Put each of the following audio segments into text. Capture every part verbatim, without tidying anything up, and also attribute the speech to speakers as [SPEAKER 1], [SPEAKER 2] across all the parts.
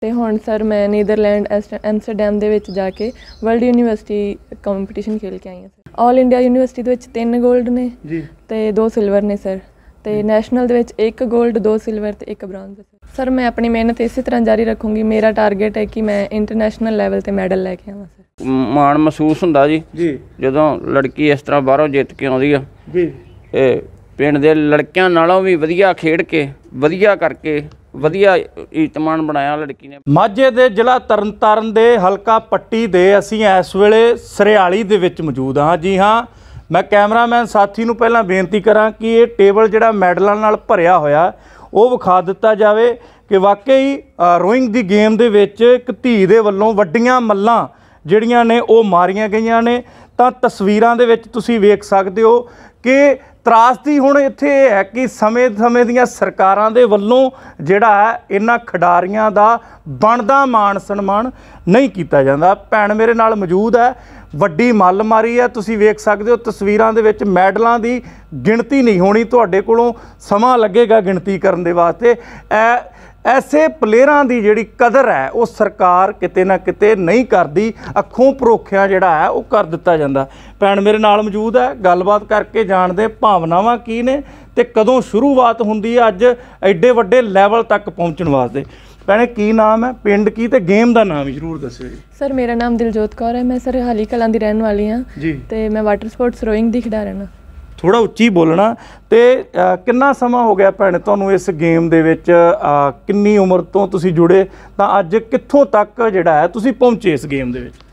[SPEAKER 1] ਤੇ ਹੁਣ ਸਰ ਮੈਂ ਨੀਦਰਲੈਂਡ ਐਮਸਟਰਡੈਮ ਦੇ ਵਿੱਚ ਜਾ ਕੇ ਵਰਲਡ ਯੂਨੀਵਰਸਿਟੀ ਕੰਪੀਟੀਸ਼ਨ ਖੇਲ ਕੇ ਆਈ ਹਾਂ ਸਰ। ਆਲ ਇੰਡੀਆ ਯੂਨੀਵਰਸਿਟੀ ਦੇ ਵਿੱਚ ਤਿੰਨ ਗੋਲਡ ਨੇ ਜੀ ਤੇ ਦੋ ਸਿਲਵਰ ਨੇ ਸਰ, ਤੇ ਨੈਸ਼ਨਲ ਦੇ ਵਿੱਚ ਇੱਕ ਗੋਲਡ, ਦੋ ਸਿਲਵਰ ਤੇ ਇੱਕ ਬ੍ਰੌਂਜ਼। ਸਰ ਮੈਂ ਆਪਣੀ ਮਿਹਨਤ ਇਸੇ ਤਰ੍ਹਾਂ ਜਾਰੀ ਰੱਖੂੰਗੀ। ਮੇਰਾ ਟਾਰਗੇਟ ਹੈ ਕਿ ਮੈਂ ਇੰਟਰਨੈਸ਼ਨਲ ਲੈਵਲ ਤੇ ਮੈਡਲ ਲੈ ਕੇ ਆਵਾਂ ਸਰ।
[SPEAKER 2] ਮਾਣ ਮਹਿਸੂਸ ਹੁੰਦਾ ਜੀ ਜੀ ਜਦੋਂ ਲੜਕੀ ਇਸ ਤਰ੍ਹਾਂ ਬਾਹਰੋਂ ਜਿੱਤ ਕੇ ਆਉਂਦੀ ਆ ਜੀ। ਇਹ ਪਿੰਡ ਦੇ ਲੜਕਿਆਂ ਨਾਲੋਂ ਵੀ ਵਧੀਆ ਖੇਡ ਕੇ ਵਧੀਆ ਕਰਕੇ ਵਧੀਆ ਇਤਮਾਨ ਬਣਾਇਆ ਲੜਕੀ ਨੇ।
[SPEAKER 3] ਮਾਝੇ ਦੇ ਜ਼ਿਲ੍ਹਾ ਤਰਨਤਾਰਨ ਦੇ ਹਲਕਾ ਪੱਟੀ ਦੇ ਅਸੀਂ ਇਸ ਵੇਲੇ ਸਰਿਆਲੀ ਦੇ ਵਿੱਚ ਮੌਜੂਦ ਹਾਂ। ਜੀ ਹਾਂ, ਮੈਂ ਕੈਮਰਾਮੈਨ ਸਾਥੀ ਨੂੰ ਪਹਿਲਾਂ ਬੇਨਤੀ ਕਰਾਂ ਕਿ ਇਹ ਟੇਬਲ ਜਿਹੜਾ ਮੈਡਲਾਂ ਨਾਲ ਭਰਿਆ ਹੋਇਆ ਉਹ ਵਿਖਾ ਦਿੱਤਾ ਜਾਵੇ ਕਿ ਵਾਕਈ ਰੋਇੰਗ ਦੀ ਗੇਮ ਦੇ ਵਿੱਚ ਇੱਕ ਧੀ ਦੇ ਵੱਲੋਂ ਵੱਡੀਆਂ ਮੱਲਾਂ ਜਿਹੜੀਆਂ ਨੇ ਉਹ ਮਾਰੀਆਂ ਗਈਆਂ ਨੇ। ਤਾਂ ਤਸਵੀਰਾਂ ਦੇ ਵਿੱਚ ਤੁਸੀਂ ਵੇਖ ਸਕਦੇ ਹੋ ਕਿ ਤਰਾਸਦੀ ਹੁਣ ਇੱਥੇ ਇਹ ਹੈ ਕਿ ਸਮੇਂ ਸਮੇਂ ਦੀਆਂ ਸਰਕਾਰਾਂ ਦੇ ਵੱਲੋਂ ਜਿਹੜਾ ਹੈ ਇਹਨਾਂ ਖਿਡਾਰੀਆਂ ਦਾ ਬਣਦਾ ਮਾਣ ਸਨਮਾਨ ਨਹੀਂ ਕੀਤਾ ਜਾਂਦਾ। ਭੈਣ ਮੇਰੇ ਨਾਲ ਮੌਜੂਦ ਹੈ, ਵੱਡੀ ਮੱਲ ਮਾਰੀ ਹੈ, ਤੁਸੀਂ ਵੇਖ ਸਕਦੇ ਹੋ ਤਸਵੀਰਾਂ ਦੇ ਵਿੱਚ। ਮੈਡਲਾਂ ਦੀ ਗਿਣਤੀ ਨਹੀਂ ਹੋਣੀ, ਤੁਹਾਡੇ ਕੋਲੋਂ ਸਮਾਂ ਲੱਗੇਗਾ ਗਿਣਤੀ ਕਰਨ ਦੇ ਵਾਸਤੇ। ਐ ਐਸੇ ਪਲੇਅਰਾਂ ਦੀ ਜਿਹੜੀ ਕਦਰ ਹੈ ਉਹ ਸਰਕਾਰ ਕਿਤੇ ਨਾ ਕਿਤੇ ਨਹੀਂ ਕਰਦੀ, ਅੱਖੋਂ ਪਰੋਖਿਆਂ ਜਿਹੜਾ ਹੈ ਉਹ ਕਰ ਦਿੱਤਾ ਜਾਂਦਾ। ਭੈਣ ਮੇਰੇ ਨਾਲ ਮੌਜੂਦ ਹੈ, ਗੱਲਬਾਤ ਕਰਕੇ ਜਾਣਦੇ ਭਾਵਨਾਵਾਂ ਕੀ ਨੇ ਤੇ ਕਦੋਂ ਸ਼ੁਰੂਆਤ ਹੁੰਦੀ ਹੈ ਅੱਜ ਐਡੇ ਵੱਡੇ ਲੈਵਲ ਤੱਕ ਪਹੁੰਚਣ ਵਾਸਤੇ। ਭੈਣੇ ਕੀ ਨਾਮ ਹੈ, ਪਿੰਡ ਕੀ ਤੇ ਗੇਮ ਦਾ ਨਾਮ ਜ਼ਰੂਰ ਦੱਸਿਓ ਜੀ।
[SPEAKER 1] ਸਰ ਮੇਰਾ ਨਾਮ ਦਿਲਜੋਤ ਕੌਰ ਹੈ, ਮੈਂ ਸਰ ਹਾਲੀ ਕਲਾਂ ਦੀ ਰਹਿਣ ਵਾਲੀ ਹਾਂ ਜੀ ਤੇ ਮੈਂ ਵਾਟਰ ਸਪੋਰਟਸ ਰੋਇੰਗ ਦੀ ਖਿਡਾਰਨ ਹਾਂ।
[SPEAKER 3] ਥੋੜਾ ਉੱਚੀ ਬੋਲਣਾ। ਤੇ ਕਿੰਨਾ ਸਮਾਂ ਹੋ ਗਿਆ ਭੈਣ ਤੁਹਾਨੂੰ ਇਸ ਗੇਮ ਦੇ ਵਿੱਚ, ਕਿੰਨੀ ਉਮਰ ਤੋਂ ਤੁਸੀਂ ਜੁੜੇ ਤਾਂ ਅੱਜ ਕਿੱਥੋਂ ਤੱਕ ਜਿਹੜਾ ਹੈ ਤੁਸੀਂ ਪਹੁੰਚੇ ਇਸ ਗੇਮ ਦੇ ਵਿੱਚ?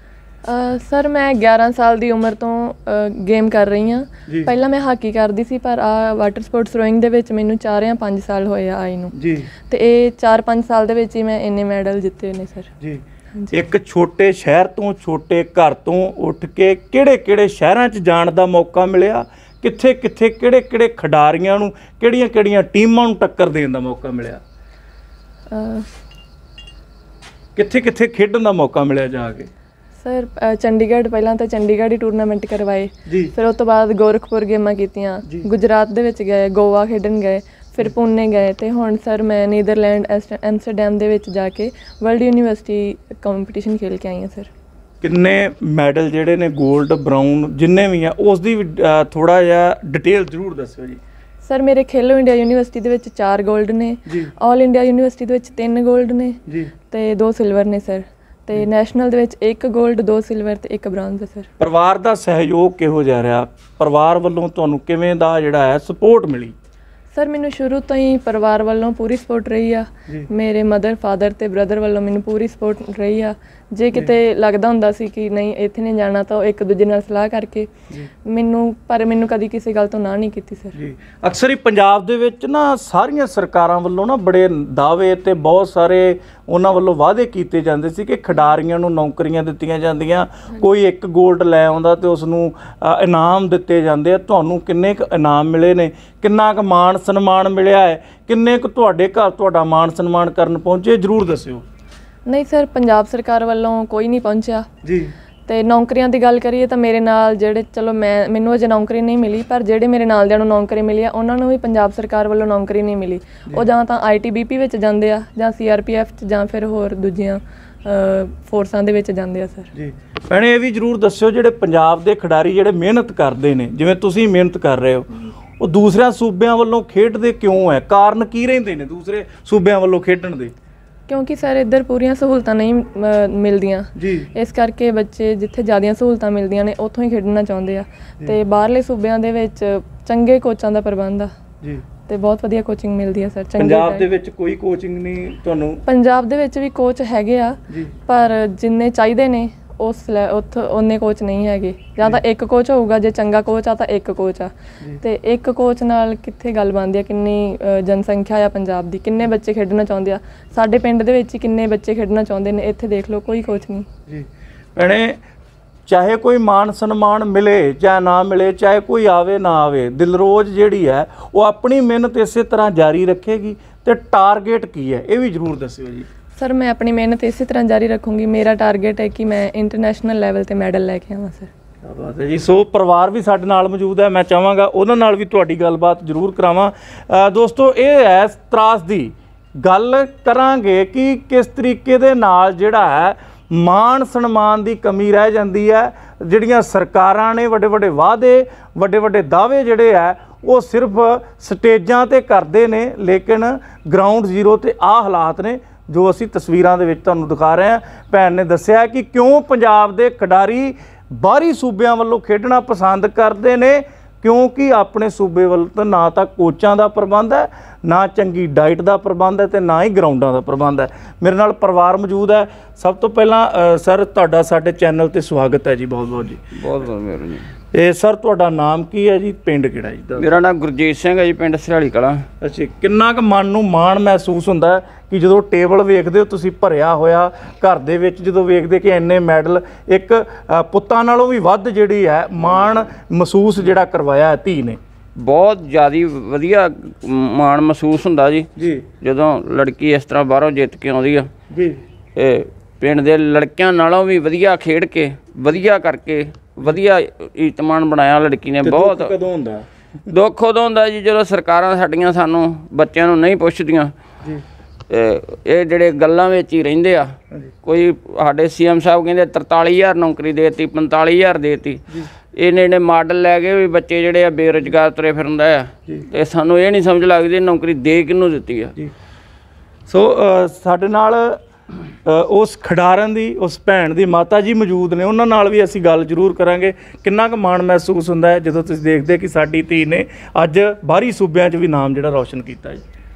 [SPEAKER 1] ਸਰ ਮੈਂ ਗਿਆਰਾਂ ਸਾਲ ਦੀ ਉਮਰ ਤੋਂ ਗੇਮ ਕਰ ਰਹੀ ਹਾਂ। ਪਹਿਲਾਂ ਮੈਂ ਹਾਕੀ ਕਰਦੀ ਸੀ, ਪਰ ਆ ਵਾਟਰ ਸਪੋਰਟਸ ਰੋਇੰਗ ਦੇ ਵਿੱਚ ਮੈਨੂੰ ਚਾਰ ਜਾਂ ਪੰਜ ਸਾਲ ਹੋਏ ਆ ਆਈ ਨੂੰ ਜੀ। ਤੇ ਇਹ ਚਾਰ ਪੰਜ ਸਾਲ ਦੇ ਵਿੱਚ ਹੀ ਮੈਂ ਇੰਨੇ ਮੈਡਲ ਜਿੱਤੇ ਨੇ ਸਰ ਜੀ।
[SPEAKER 3] ਇੱਕ ਛੋਟੇ ਸ਼ਹਿਰ ਤੋਂ, ਛੋਟੇ ਘਰ ਤੋਂ ਉੱਠ ਕੇ ਕਿਹੜੇ ਕਿਹੜੇ ਸ਼ਹਿਰਾਂ 'ਚ ਜਾਣ ਦਾ ਮੌਕਾ ਮਿਲਿਆ? ਕਿੱਥੇ ਕਿੱਥੇ ਕਿਹੜੇ ਕਿਹੜੇ ਖਿਡਾਰੀਆਂ ਨੂੰ, ਕਿਹੜੀਆਂ ਕਿਹੜੀਆਂ ਟੀਮਾਂ ਨੂੰ ਟੱਕਰ ਦੇਣ ਦਾ ਮੌਕਾ ਮਿਲਿਆ? ਕਿੱਥੇ ਕਿੱਥੇ ਖੇਡਣ ਦਾ ਮੌਕਾ ਮਿਲਿਆ ਜਾ ਕੇ?
[SPEAKER 1] ਸਰ ਚੰਡੀਗੜ੍ਹ, ਪਹਿਲਾਂ ਤਾਂ ਚੰਡੀਗੜ੍ਹ ਹੀ ਟੂਰਨਾਮੈਂਟ ਕਰਵਾਏ, ਫਿਰ ਉਸ ਤੋਂ ਬਾਅਦ ਗੋਰਖਪੁਰ ਗੇਮਾਂ ਕੀਤੀਆਂ, ਗੁਜਰਾਤ ਦੇ ਵਿੱਚ ਗਏ, ਗੋਆ ਖੇਡਣ ਗਏ, ਫਿਰ ਪੁਣੇ ਗਏ, ਤੇ ਹੁਣ ਸਰ ਮੈਂ ਨੀਦਰਲੈਂਡ ਐਮਸਟਰਡੈਮ ਦੇ ਵਿੱਚ ਜਾ ਕੇ ਵਰਲਡ ਯੂਨੀਵਰਸਿਟੀ ਕੰਪੀਟੀਸ਼ਨ ਖੇਲ ਕੇ ਆਈ ਹਾਂ ਸਰ।
[SPEAKER 3] ਕਿੰਨੇ ਮੈਡਲ ਜਿਹੜੇ ਨੇ, ਗੋਲਡ, ਬਰਾਊਨ ਜਿੰਨੇ ਵੀ ਆ, ਉਸ ਦੀ ਥੋੜਾ ਜਿਹਾ ਡਿਟੇਲ ਜ਼ਰੂਰ ਦੱਸਿਓ ਜੀ।
[SPEAKER 1] ਸਰ ਮੇਰੇ ਖੇਲੋ ਇੰਡੀਆ ਯੂਨੀਵਰਸਿਟੀ ਦੇ ਵਿੱਚ ਚਾਰ ਗੋਲਡ ਨੇ, ਆਲ ਇੰਡੀਆ ਯੂਨੀਵਰਸਿਟੀ ਦੇ ਵਿੱਚ ਤਿੰਨ ਗੋਲਡ ਨੇ ਤੇ ਦੋ ਸਿਲਵਰ ਨੇ ਸਰ, ਤੇ ਨੈਸ਼ਨਲ ਦੇ ਵਿੱਚ ਇੱਕ ਗੋਲਡ, ਦੋ ਸਿਲਵਰ ਤੇ ਇੱਕ ਬ੍ਰੌਂਜ਼ ਹੈ ਸਰ। ਪਰਿਵਾਰ
[SPEAKER 3] ਦਾ ਸਹਿਯੋਗ ਕਿਹੋ ਜਿਹਾ ਰਿਹਾ? ਪਰਿਵਾਰ ਵੱਲੋਂ ਤੁਹਾਨੂੰ ਕਿਵੇਂ ਦਾ ਜਿਹੜਾ ਹੈ ਸਪੋਰਟ ਮਿਲੀ?
[SPEAKER 1] ਸਰ ਮੈਨੂੰ ਸ਼ੁਰੂ ਤੋਂ ਹੀ ਪਰਿਵਾਰ ਵੱਲੋਂ ਪੂਰੀ ਸਪੋਰਟ ਰਹੀ ਆ। ਮੇਰੇ ਮਦਰ, ਫਾਦਰ ਤੇ ਬ੍ਰਦਰ ਵੱਲੋਂ ਮੈਨੂੰ ਪੂਰੀ ਸਪੋਰਟ ਰਹੀ ਆ। ਜੇ ਕਿਤੇ ਲੱਗਦਾ ਹੁੰਦਾ ਸੀ ਕਿ ਨਹੀਂ ਇੱਥੇ ਨਹੀਂ ਜਾਣਾ ਤਾਂ ਉਹ ਇੱਕ ਦੂਜੇ ਨਾਲ ਸਲਾਹ ਕਰਕੇ ਮੈਨੂੰ, ਪਰ ਮੈਨੂੰ ਕਦੀ ਕਿਸੇ ਗੱਲ ਤੋਂ ਨਾ ਨਹੀਂ ਕੀਤੀ ਸਰ ਜੀ।
[SPEAKER 3] ਅਕਸਰ ਹੀ ਪੰਜਾਬ ਦੇ ਵਿੱਚ ਨਾ ਸਾਰੀਆਂ ਸਰਕਾਰਾਂ ਵੱਲੋਂ ਨਾ ਬੜੇ ਦਾਅਵੇ ਤੇ ਬਹੁਤ ਸਾਰੇ ਉਹਨਾਂ ਵੱਲੋਂ ਵਾਅਦੇ ਕੀਤੇ ਜਾਂਦੇ ਸੀ ਕਿ ਖਿਡਾਰੀਆਂ ਨੂੰ ਨੌਕਰੀਆਂ ਦਿੱਤੀਆਂ ਜਾਂਦੀਆਂ, ਕੋਈ ਇੱਕ ਗੋਲਡ ਲੈ ਆਉਂਦਾ ਤੇ ਉਸ ਨੂੰ ਇਨਾਮ ਦਿੱਤੇ ਜਾਂਦੇ ਆ। ਤੁਹਾਨੂੰ ਕਿੰਨੇ ਕੁ ਇਨਾਮ ਮਿਲੇ ਨੇ? ਕਿੰਨਾ ਕੁ ਮਾਣ ਸਨਮਾਨ ਮਿਲਿਆ ਹੈ? ਕਿੰਨੇ ਕੁ ਤੁਹਾਡੇ ਘਰ ਤੁਹਾਡਾ ਮਾਣ ਸਨਮਾਨ ਕਰਨ ਪਹੁੰਚੇ? ਜ਼ਰੂਰ ਦੱਸਿਓ।
[SPEAKER 1] ਨਹੀਂ ਸਰ, ਪੰਜਾਬ ਸਰਕਾਰ ਵੱਲੋਂ ਕੋਈ ਨਹੀਂ ਪਹੁੰਚਿਆ ਜੀ। ਤੇ ਨੌਕਰੀਆਂ ਦੀ ਗੱਲ ਕਰੀਏ ਤਾਂ ਮੇਰੇ ਨਾਲ ਜਿਹੜੇ, ਚਲੋ ਮੈਂ ਮੈਨੂੰ ਅਜੇ ਨੌਕਰੀ ਨਹੀਂ ਮਿਲੀ, ਪਰ ਜਿਹੜੇ ਮੇਰੇ ਨਾਲ ਦਿਆਂ ਨੂੰ ਨੌਕਰੀ ਮਿਲੀ ਆ ਉਹਨਾਂ ਨੂੰ ਵੀ ਪੰਜਾਬ ਸਰਕਾਰ ਵੱਲੋਂ ਨੌਕਰੀ ਨਹੀਂ ਮਿਲੀ। ਉਹ ਜਾਂ ਤਾਂ ਆਈ ਟੀ ਬੀ ਪੀ ਵਿੱਚ ਜਾਂਦੇ ਆ, ਜਾਂ ਸੀ ਆਰ ਪੀ ਐਫ 'ਚ, ਜਾਂ ਫਿਰ ਹੋਰ ਦੂਜੀਆਂ ਫੋਰਸਾਂ ਦੇ ਵਿੱਚ ਜਾਂਦੇ ਆ ਸਰ ਜੀ।
[SPEAKER 3] ਭੈਣੇ ਇਹ ਵੀ ਜ਼ਰੂਰ ਦੱਸਿਓ, ਜਿਹੜੇ ਪੰਜਾਬ ਦੇ ਖਿਡਾਰੀ ਜਿਹੜੇ ਮਿਹਨਤ ਕਰਦੇ ਨੇ, ਜਿਵੇਂ ਤੁਸੀਂ ਮਿਹਨਤ ਕਰ ਰਹੇ ਹੋ, ਉਹ ਦੂਸਰਿਆਂ ਸੂਬਿਆਂ ਵੱਲੋਂ ਖੇਡਦੇ ਕਿਉਂ ਹੈ? ਕਾਰਨ ਕੀ ਰਹਿੰਦੇ ਨੇ ਦੂਸਰੇ ਸੂਬਿਆਂ ਵੱਲੋਂ ਖੇਡਣ ਦੇ? ਕਿਉਂਕਿ
[SPEAKER 1] ਸਰ ਇੱਧਰ ਪੂਰੀਆਂ ਸਹੂਲਤਾਂ ਨਹੀਂ ਮਿਲਦੀਆਂ ਜੀ, ਇਸ ਕਰਕੇ ਬੱਚੇ ਜਿੱਥੇ ਜ਼ਿਆਦੀਆਂ ਸਹੂਲਤਾਂ ਮਿਲਦੀਆਂ ਨੇ ਉੱਥੋਂ ਹੀ ਖੇਡਣਾ ਚਾਹੁੰਦੇ ਆ। ਤੇ ਬਾਹਰਲੇ ਸੂਬਿਆਂ ਦੇ ਵਿੱਚ ਚੰਗੇ ਕੋਚਾਂ ਦਾ ਪ੍ਰਬੰਧ ਆ ਜੀ, ਤੇ ਬਹੁਤ ਵਧੀਆ ਕੋਚਿੰਗ ਮਿਲਦੀ ਆ ਸਰ।
[SPEAKER 3] ਪੰਜਾਬ ਦੇ ਵਿੱਚ ਕੋਈ ਕੋਚਿੰਗ ਨਹੀਂ ਤੁਹਾਨੂੰ?
[SPEAKER 1] ਪੰਜਾਬ ਦੇ ਵਿੱਚ ਵੀ ਕੋਚ ਹੈਗੇ ਆ, ਪਰ ਜਿੰਨੇ ਚਾਹੀਦੇ ਨੇ ਉਸ ਉੱਥੇ ਉਹਨੇ ਕੋਚ ਨਹੀਂ ਹੈਗੇ। ਜਾਂ ਤਾਂ ਇੱਕ ਕੋਚ ਹੋਊਗਾ, ਜੇ ਚੰਗਾ ਕੋਚ ਆ ਤਾਂ ਇੱਕ ਕੋਚ ਆ, ਤੇ ਇੱਕ ਕੋਚ ਨਾਲ ਕਿੱਥੇ ਗੱਲ ਬਣਦੀ ਆ? ਕਿੰਨੀ ਜਨਸੰਖਿਆ ਆ ਪੰਜਾਬ ਦੀ, ਕਿੰਨੇ ਬੱਚੇ ਖੇਡਣਾ ਚਾਹੁੰਦੇ ਆ? ਸਾਡੇ ਪਿੰਡ ਦੇ ਵਿੱਚ ਹੀ ਕਿੰਨੇ ਬੱਚੇ ਖੇਡਣਾ ਚਾਹੁੰਦੇ ਨੇ, ਇੱਥੇ ਦੇਖ ਲਓ ਕੋਈ ਕੋਚ ਨਹੀਂ ਜੀ।
[SPEAKER 3] ਭੈਣੇ ਚਾਹੇ ਕੋਈ ਮਾਣ ਸਨਮਾਨ ਮਿਲੇ ਚਾਹੇ ਨਾ ਮਿਲੇ, ਚਾਹੇ ਕੋਈ ਆਵੇ ਨਾ ਆਵੇ, ਦਿਲਰੋਜ਼ ਜਿਹੜੀ ਹੈ ਉਹ ਆਪਣੀ ਮਿਹਨਤ ਇਸੇ ਤਰ੍ਹਾਂ ਜਾਰੀ ਰੱਖੇਗੀ। ਤੇ ਟਾਰਗੇਟ ਕੀ ਹੈ ਇਹ ਵੀ ਜ਼ਰੂਰ ਦੱਸਿਓ ਜੀ।
[SPEAKER 1] ਸਰ ਮੈਂ ਆਪਣੀ ਮਿਹਨਤ ਇਸੇ ਤਰ੍ਹਾਂ ਜਾਰੀ ਰੱਖੂੰਗੀ। ਮੇਰਾ ਟਾਰਗੇਟ ਹੈ ਕਿ ਮੈਂ ਇੰਟਰਨੈਸ਼ਨਲ ਲੈਵਲ ਤੇ ਮੈਡਲ ਲੈ ਕੇ ਆਵਾਂ ਸਰ।
[SPEAKER 3] ਕਿਆ ਬਾਤ ਹੈ ਜੀ। ਸੋ ਪਰਿਵਾਰ ਵੀ ਸਾਡੇ ਨਾਲ ਮੌਜੂਦ ਹੈ, ਮੈਂ ਚਾਹਾਂਗਾ ਉਹਨਾਂ ਨਾਲ ਵੀ ਤੁਹਾਡੀ ਗੱਲਬਾਤ ਜ਼ਰੂਰ ਕਰਾਵਾਂ। ਦੋਸਤੋ ਇਹ ਹੈ ਤਰਾਸਦੀ ਗੱਲ ਕਰਾਂਗੇ ਕਿ ਕਿਸ ਤਰੀਕੇ ਦੇ ਨਾਲ ਜਿਹੜਾ ਹੈ ਮਾਣ ਸਨਮਾਨ ਦੀ ਕਮੀ ਰਹਿ ਜਾਂਦੀ ਹੈ। ਜਿਹੜੀਆਂ ਸਰਕਾਰਾਂ ਨੇ ਵੱਡੇ ਵੱਡੇ ਵਾਅਦੇ ਵੱਡੇ ਵੱਡੇ ਦਾਅਵੇ ਜਿਹੜੇ ਹੈ ਉਹ ਸਿਰਫ ਸਟੇਜਾਂ ਤੇ ਕਰਦੇ ਨੇ, ਲੇਕਿਨ ਗਰਾਊਂਡ ਜ਼ੀਰੋ ਤੇ ਆਹ ਹਾਲਾਤ ਨੇ ਜੋ ਅਸੀਂ ਤਸਵੀਰਾਂ ਦੇ ਵਿੱਚ ਤੁਹਾਨੂੰ ਦਿਖਾ ਰਹੇ ਹਾਂ। ਭੈਣ ਨੇ ਦੱਸਿਆ ਕਿ ਕਿਉਂ ਪੰਜਾਬ ਦੇ ਖਿਡਾਰੀ ਬਾਹਰੀ ਸੂਬਿਆਂ ਵੱਲੋਂ ਖੇਡਣਾ ਪਸੰਦ ਕਰਦੇ ਨੇ, ਕਿਉਂਕਿ ਆਪਣੇ ਸੂਬੇ ਵੱਲ ਤਾਂ ਨਾ ਤਾਂ ਕੋਚਾਂ ਦਾ ਪ੍ਰਬੰਧ ਹੈ, ਨਾ ਚੰਗੀ ਡਾਈਟ ਦਾ ਪ੍ਰਬੰਧ ਹੈ, ਤੇ ਨਾ ਹੀ ਗਰਾਊਂਡਾਂ ਦਾ ਪ੍ਰਬੰਧ ਹੈ। ਮੇਰੇ ਨਾਲ ਪਰਿਵਾਰ ਮੌਜੂਦ ਹੈ। ਸਭ ਤੋਂ ਪਹਿਲਾਂ ਸਰ ਤੁਹਾਡਾ ਸਾਡੇ ਚੈਨਲ ਤੇ ਸਵਾਗਤ ਹੈ ਜੀ, ਬਹੁਤ ਬਹੁਤ ਜੀ।
[SPEAKER 2] ਬਹੁਤ ਬਹੁਤ ਮਿਹਰਬਾਨੀ ਜੀ।
[SPEAKER 3] ਇਹ ਸਰ ਤੁਹਾਡਾ ਨਾਮ ਕੀ ਹੈ ਜੀ, ਪਿੰਡ ਕਿਹੜਾ ਜੀ?
[SPEAKER 2] ਮੇਰਾ ਨਾਮ ਗੁਰਜੀਤ ਸਿੰਘ ਹੈ ਜੀ, ਪਿੰਡ ਸਰਿਆਲੀ ਕਲਾਂ।
[SPEAKER 3] ਅੱਛਾ, ਕਿੰਨਾ ਕੁ ਮਨ ਨੂੰ ਮਾਣ ਮਹਿਸੂਸ ਹੁੰਦਾ ਕਿ ਜਦੋਂ ਟੇਬਲ ਵੇਖਦੇ ਹੋ ਤੁਸੀਂ ਭਰਿਆ ਹੋਇਆ, ਘਰ ਦੇ ਵਿੱਚ ਜਦੋਂ ਵੇਖਦੇ ਕਿ ਇੰਨੇ ਮੈਡਲ, ਇੱਕ ਪੁੱਤਾਂ ਨਾਲੋਂ ਵੀ ਵੱਧ ਜਿਹੜੀ ਹੈ ਮਾਣ ਮਹਿਸੂਸ ਜਿਹੜਾ ਕਰਵਾਇਆ ਧੀ ਨੇ?
[SPEAKER 2] ਬਹੁਤ ਜ਼ਿਆਦਾ ਵਧੀਆ ਮਾਣ ਮਹਿਸੂਸ ਹੁੰਦਾ ਜੀ
[SPEAKER 3] ਜੀ
[SPEAKER 2] ਜਦੋਂ ਲੜਕੀ ਇਸ ਤਰ੍ਹਾਂ ਬਾਹਰੋਂ ਜਿੱਤ ਕੇ ਆਉਂਦੀ ਆ
[SPEAKER 3] ਜੀ।
[SPEAKER 2] ਇਹ ਪਿੰਡ ਦੇ ਲੜਕਿਆਂ ਨਾਲੋਂ ਵੀ ਵਧੀਆ ਖੇਡ ਕੇ ਵਧੀਆ ਕਰਕੇ ਵਧੀਆ ਇਤਮਾਨ ਬਣਾਇਆ ਲੜਕੀ ਨੇ। ਬਹੁਤ
[SPEAKER 3] ਕਦੋਂ ਹੁੰਦਾ
[SPEAKER 2] ਦੁੱਖ ਉਦੋਂ ਹੁੰਦਾ ਜੀ ਜਦੋਂ ਸਰਕਾਰਾਂ ਸਾਡੀਆਂ ਸਾਨੂੰ ਬੱਚਿਆਂ ਨੂੰ ਨਹੀਂ ਪੁੱਛਦੀਆਂ
[SPEAKER 3] ਜੀ।
[SPEAKER 2] ਇਹ ਜਿਹੜੇ ਗੱਲਾਂ ਵਿੱਚ ਹੀ ਰਹਿੰਦੇ ਆ। ਕੋਈ ਸਾਡੇ ਸੀ ਐਮ ਸਾਹਿਬ ਕਹਿੰਦੇ ਤਰਤਾਲੀ ਹਜ਼ਾਰ ਨੌਕਰੀ ਦੇ ਦਿੱਤੀ, ਪੰਤਾਲੀ ਹਜ਼ਾਰ ਦੇ ਦਿੱਤੀ। ਇਹਨੇ ਨੇ ਮਾਡਲ ਲੈ ਕੇ ਵੀ ਬੱਚੇ ਜਿਹੜੇ ਆ ਬੇਰੁਜ਼ਗਾਰ ਤੁਰੇ ਫਿਰਦਾ ਆ, ਤੇ ਸਾਨੂੰ ਇਹ ਨਹੀਂ ਸਮਝ ਲੱਗਦੀ ਨੌਕਰੀ ਦੇ ਕਿਹਨੂੰ ਦਿੱਤੀ ਆ।
[SPEAKER 3] ਸੋ ਸਾਡੇ ਨਾਲ ਉਸ ਖਿਡਾਰਨ ਦੀ, ਉਸ ਭੈਣ ਦੀ ਮਾਤਾ ਜੀ ਮੌਜੂਦ ਨੇ, ਉਹਨਾਂ ਨਾਲ ਵੀ ਅਸੀਂ ਗੱਲ ਜ਼ਰੂਰ ਕਰਾਂਗੇ। ਕਿੰਨਾ ਕੁ ਮਾਣ ਮਹਿਸੂਸ ਹੁੰਦਾ ਹੈ ਜਦੋਂ ਤੁਸੀਂ ਦੇਖਦੇ ਕਿ ਸਾਡੀ ਧੀ ਨੇ ਅੱਜ ਬਾਹਰੀ ਸੂਬਿਆਂ 'ਚ ਵੀ ਨਾਮ ਜਿਹੜਾ ਰੌਸ਼ਨ ਕੀਤਾ ਜੀ?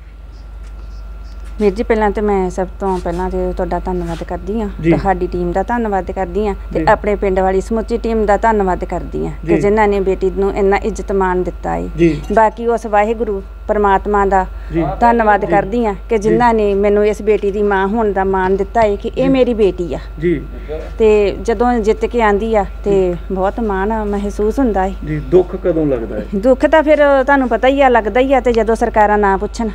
[SPEAKER 4] ਵੀਰ ਜੀ, ਪਹਿਲਾਂ ਤਾਂ ਮੈਂ ਸਭ ਤੋਂ ਪਹਿਲਾਂ ਤੇ ਤੁਹਾਡਾ ਧੰਨਵਾਦ ਕਰਦੀ ਹਾਂ, ਤੁਹਾਡੀ ਟੀਮ ਦਾ ਧੰਨਵਾਦ ਕਰਦੀ ਹਾਂ, ਤੇ ਆਪਣੇ ਪਿੰਡ ਵਾਲੀ ਸਮੁੱਚੀ ਟੀਮ ਦਾ ਧੰਨਵਾਦ ਕਰਦੀ ਹਾਂ ਕਿ ਜਿਨ੍ਹਾਂ ਨੇ ਬੇਟੀ ਨੂੰ ਇੰਨਾ ਇੱਜ਼ਤ ਮਾਣ ਦਿੱਤਾ ਹੈ। ਬਾਕੀ ਉਸ ਵਾਹਿਗੁਰੂ ਪਰਮਾਤਮਾ ਦਾ ਧੰਨਵਾਦ ਕਰਦੀ ਹਾਂ ਕਿ ਜਿਨ੍ਹਾਂ ਨੇ ਮੈਨੂੰ ਇਸ ਬੇਟੀ ਦੀ ਮਾਂ ਹੋਣ ਦਾ ਮਾਣ ਦਿੱਤਾ ਹੈ ਕਿ ਇਹ ਮੇਰੀ ਬੇਟੀ ਆ। ਤੇ ਜਦੋਂ ਜਿੱਤ ਕੇ ਆਂਦੀ ਆ ਤੇ ਬਹੁਤ ਮਾਣ ਮਹਿਸੂਸ ਹੁੰਦਾ ਹੈ।
[SPEAKER 3] ਦੁੱਖ ਕਦੋਂ ਲੱਗਦਾ ਹੈ?
[SPEAKER 4] ਦੁੱਖ ਤਾਂ ਫਿਰ ਤੁਹਾਨੂੰ ਪਤਾ ਹੀ ਆ, ਲੱਗਦਾ ਹੀ ਆ, ਤੇ ਜਦੋਂ ਸਰਕਾਰਾਂ ਨਾ ਪੁੱਛਣ।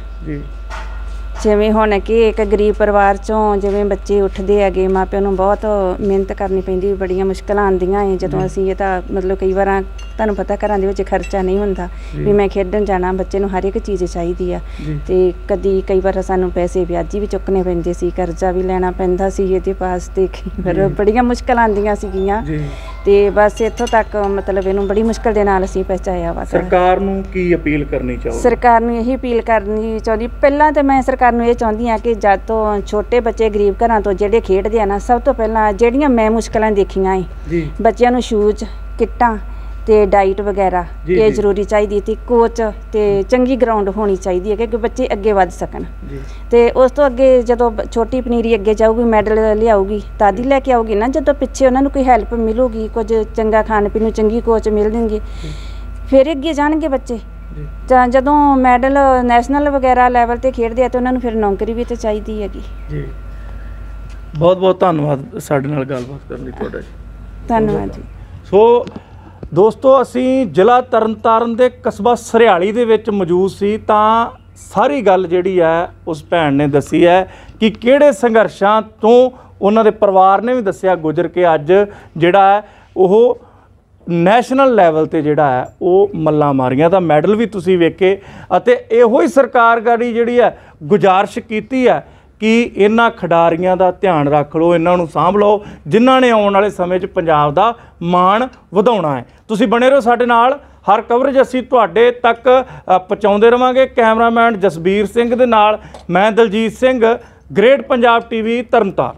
[SPEAKER 4] ਜਿਵੇਂ ਹੁਣ ਕਿ ਇੱਕ ਗਰੀਬ ਪਰਿਵਾਰ 'ਚੋਂ ਜਿਵੇਂ ਬੱਚੇ ਉੱਠਦੇ ਹੈਗੇ, ਮਾਂ ਪਿਓ ਨੂੰ ਬਹੁਤ ਮਿਹਨਤ ਕਰਨੀ ਪੈਂਦੀ, ਬੜੀਆਂ ਮੁਸ਼ਕਿਲਾਂ ਆਉਂਦੀਆਂ ਹੈ ਜਦੋਂ ਅਸੀਂ ਇਹ ਤਾਂ ਮਤਲਬ ਕਈ ਵਾਰ ਤੁਹਾਨੂੰ ਪਤਾ ਘਰਾਂ ਦੇ ਵਿੱਚ ਖਰਚਾ ਨਹੀਂ ਹੁੰਦਾ ਵੀ ਮੈਂ ਖੇਡਣ ਜਾਣਾ, ਬੱਚੇ ਨੂੰ ਹਰ ਇੱਕ ਚੀਜ਼ ਚਾਹੀਦੀ ਆ। ਤੇ ਕਦੀ ਕਈ ਵਾਰ ਸਾਨੂੰ ਪੈਸੇ ਵਿਆਜੀ ਵੀ ਚੁੱਕਣੇ ਪੈਂਦੇ ਸੀ, ਕਰਜ਼ਾ ਵੀ ਲੈਣਾ ਪੈਂਦਾ ਸੀ ਇਹਦੇ ਪਾਸ, ਤੇ ਫਿਰ ਬੜੀਆਂ ਮੁਸ਼ਕਿਲਾਂ ਆਉਂਦੀਆਂ ਸੀਗੀਆਂ। ਤੇ ਬਸ ਇੱਥੋਂ ਤੱਕ ਮਤਲਬ ਇਹਨੂੰ ਬੜੀ ਮੁਸ਼ਕਿਲ ਦੇ ਨਾਲ ਅਸੀਂ ਪਹੁੰਚਾਇਆ ਵਾ।
[SPEAKER 3] ਸਰਕਾਰ ਨੂੰ ਕੀ ਅਪੀਲ ਕਰਨੀ ਚਾਹੋਗੇ?
[SPEAKER 4] ਸਰਕਾਰ ਨੂੰ ਇਹੀ ਅਪੀਲ ਕਰਨੀ ਚਾਹੁੰਦੀ, ਪਹਿਲਾਂ ਤਾਂ ਮੈਂ ਸਰਕਾਰ ਨੂੰ ਇਹ ਚਾਹੁੰਦੀ ਹਾਂ ਕਿ ਜਦ ਤੋਂ ਛੋਟੇ ਬੱਚੇ ਗਰੀਬ ਘਰਾਂ ਤੋਂ ਜਿਹੜੇ ਖੇਡਦੇ ਆ ਨਾ, ਸਭ ਤੋਂ ਪਹਿਲਾਂ ਜਿਹੜੀਆਂ ਮੈਂ ਮੁਸ਼ਕਿਲਾਂ ਦੇਖੀਆਂ ਹੈ, ਬੱਚਿਆਂ ਨੂੰ ਸ਼ੂਜ਼, ਕਿੱਟਾਂ ਤੇ ਡਾਈਟ ਵਗੈਰਾ ਇਹ ਜ਼ਰੂਰੀ ਚਾਹੀਦੀ, ਤੇ ਕੋਚ ਤੇ ਚੰਗੀ ਗਰਾਊਂਡ ਹੋਣੀ ਚਾਹੀਦੀ ਹੈ ਕਿ ਬੱਚੇ ਅੱਗੇ ਵੱਧ ਸਕਣ। ਤੇ ਉਸ ਤੋਂ ਅੱਗੇ ਜਦੋਂ ਛੋਟੀ ਪਨੀਰੀ ਅੱਗੇ ਜਾਊਗੀ, ਮੈਡਲ ਲਿਆਊਗੀ, ਤਦ ਹੀ ਲੈ ਕੇ ਆਊਗੀ ਨਾ ਜਦੋਂ ਪਿੱਛੇ ਉਹਨਾਂ ਨੂੰ ਕੋਈ ਹੈਲਪ ਮਿਲੂਗੀ, ਕੁਝ ਚੰਗਾ ਖਾਣ ਪੀਣ ਨੂੰ ਚੰਗੀ ਕੋਚ ਮਿਲ ਦੇਣਗੇ, ਫਿਰ ਅੱਗੇ ਜਾਣਗੇ ਬੱਚੇ। ਤਾਂ ਜਦੋਂ ਮੈਡਲ ਨੈਸ਼ਨਲ ਵਗੈਰਾ ਲੈਵਲ ਤੇ ਖੇਡਦੇ ਆ ਤਾਂ ਉਹਨਾਂ ਨੂੰ ਫਿਰ ਨੌਕਰੀ ਵੀ ਤਾਂ ਚਾਹੀਦੀ ਹੈਗੀ। ਜੀ,
[SPEAKER 3] ਬਹੁਤ ਬਹੁਤ ਧੰਨਵਾਦ ਸਾਡੇ ਨਾਲ ਗੱਲਬਾਤ ਕਰਨ ਲਈ ਤੁਹਾਡਾ ਜੀ।
[SPEAKER 4] ਧੰਨਵਾਦ ਜੀ।
[SPEAKER 3] ਸੋ ਦੋਸਤੋ, ਅਸੀਂ ਜ਼ਿਲ੍ਹਾ ਤਰਨਤਾਰਨ ਦੇ ਕਸਬਾ ਸਰਿਆਲੀ ਦੇ ਵਿੱਚ ਮੌਜੂਦ ਸੀ, ਤਾਂ ਸਾਰੀ ਗੱਲ ਜਿਹੜੀ ਹੈ ਉਸ ਭੈਣ ਨੇ ਦੱਸੀ ਹੈ ਕਿ ਕਿਹੜੇ ਸੰਘਰਸ਼ਾਂ ਤੋਂ ਉਹਨਾਂ ਦੇ ਪਰਿਵਾਰ ਨੇ ਵੀ ਦੱਸਿਆ ਗੁਜ਼ਰ ਕੇ ਅੱਜ ਜਿਹੜਾ ਹੈ ਉਹ ਨੈਸ਼ਨਲ ਲੈਵਲ ਤੇ ਜਿਹੜਾ ਹੈ ਉਹ ਮੱਲਾਂ ਮਾਰੀਆਂ ਦਾ ਮੈਡਲ ਵੀ ਤੁਸੀਂ ਵੇਖੇ। ਅਤੇ ਇਹੋ ਹੀ ਸਰਕਾਰ ਗਾੜੀ ਜਿਹੜੀ ਹੈ ਗੁਜ਼ਾਰਿਸ਼ ਕੀਤੀ ਹੈ ਕਿ ਇਹਨਾਂ ਖਿਡਾਰੀਆਂ ਦਾ ਧਿਆਨ ਰੱਖ ਲਓ, ਇਹਨਾਂ ਨੂੰ ਸਾਂਭ ਲਓ, ਜਿਨ੍ਹਾਂ ਨੇ ਆਉਣ ਵਾਲੇ ਸਮੇਂ 'ਚ ਪੰਜਾਬ ਦਾ ਮਾਣ ਵਧਾਉਣਾ ਹੈ। ਤੁਸੀਂ ਬਣੇ ਰਹੋ ਸਾਡੇ ਨਾਲ, ਹਰ ਕਵਰੇਜ ਅਸੀਂ ਤੁਹਾਡੇ ਤੱਕ ਪਹੁੰਚਾਉਂਦੇ ਰਵਾਂਗੇ। ਕੈਮਰਾਮੈਨ ਜਸਬੀਰ ਸਿੰਘ ਦੇ ਨਾਲ ਮੈਂ ਦਲਜੀਤ ਸਿੰਘ, ਗ੍ਰੇਟ ਪੰਜਾਬ ਟੀਵੀ ਤਰਨਤਾਰਨ।